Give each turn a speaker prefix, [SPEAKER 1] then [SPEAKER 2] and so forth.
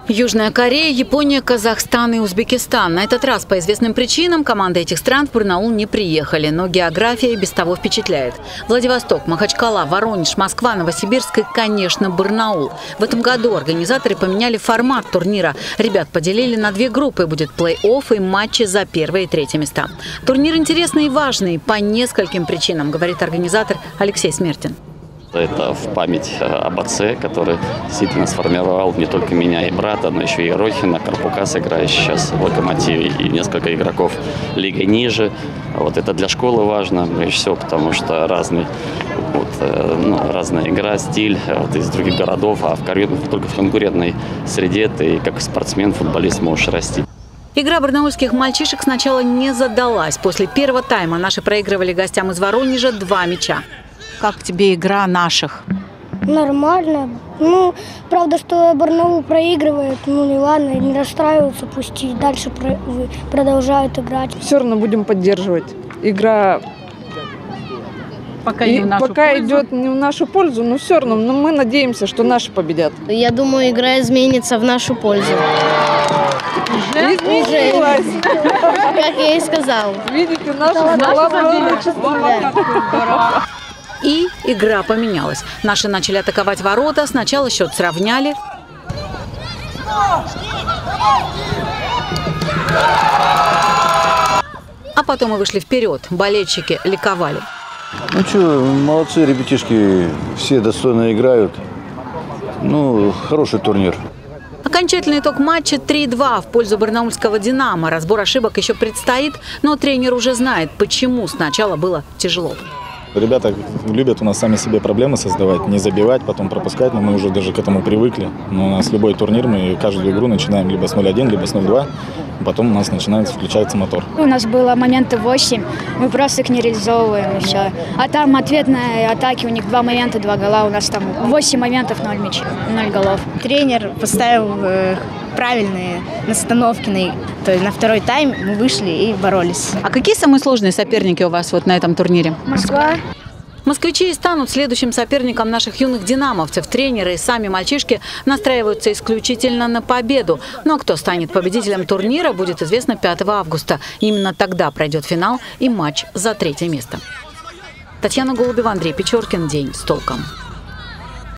[SPEAKER 1] Южная Корея, Япония, Казахстан и Узбекистан. На этот раз по известным причинам команды этих стран в Барнаул не приехали, но география и без того впечатляет. Владивосток, Махачкала, Воронеж, Москва, Новосибирск и, конечно, Барнаул. В этом году организаторы поменяли формат турнира. Ребят поделили на две группы. Будет плей-офф и матчи за первые и третье места. Турнир интересный и важный по нескольким причинам, говорит организатор Алексей Смертин.
[SPEAKER 2] Это в память об отце, который действительно сформировал не только меня и брата, но еще и Рохина, Карпукас, играющий сейчас в «Локомотиве», и несколько игроков лиги ниже. Вот это для школы важно, прежде всего, потому что разная игра, стиль из других городов, а только в конкурентной среде ты как спортсмен, футболист можешь расти.
[SPEAKER 1] Игра барнаульских мальчишек сначала не задалась. После первого тайма наши проигрывали гостям из Воронежа 2 мяча. Как тебе игра наших?
[SPEAKER 3] Нормально. Правда, что Барнаул проигрывает, не ладно, не расстраиваются, пусть и дальше продолжают играть.
[SPEAKER 4] Все равно будем поддерживать. Игра пока идет не в нашу пользу, но все равно мы надеемся, что наши победят.
[SPEAKER 5] Я думаю, игра изменится в нашу пользу.
[SPEAKER 4] Изменилась.
[SPEAKER 5] Как я и сказал.
[SPEAKER 4] Видите, наша
[SPEAKER 1] И игра поменялась. Наши начали атаковать ворота. Сначала счет сравняли. А потом мы вышли вперед. Болельщики ликовали.
[SPEAKER 6] Ну что, молодцы ребятишки. Все достойно играют. Хороший турнир.
[SPEAKER 1] Окончательный итог матча 3-2 в пользу барнаульского «Динамо». Разбор ошибок еще предстоит, но тренер уже знает, почему сначала было тяжело.
[SPEAKER 7] Ребята любят у нас сами себе проблемы создавать, не забивать, потом пропускать, но мы уже даже к этому привыкли. Но у нас любой турнир, мы каждую игру начинаем либо с 0-1, либо с 0-2, потом у нас включается мотор.
[SPEAKER 8] У нас было моменты 8, мы просто их не реализовываем и все. А там ответные атаки, у них 2 момента, 2 гола, у нас там 8 моментов, 0 мячей, 0 голов.
[SPEAKER 5] Тренер поставил правильные настановки, то есть на второй тайм мы вышли и боролись.
[SPEAKER 1] А какие самые сложные соперники у вас на этом турнире?
[SPEAKER 8] Москва.
[SPEAKER 1] Москвичи и станут следующим соперником наших юных динамовцев. Тренеры и сами мальчишки настраиваются исключительно на победу. Но кто станет победителем турнира, будет известно 5 августа. Именно тогда пройдет финал и матч за 3-е место. Татьяна Голубева, Андрей Печоркин. День с толком.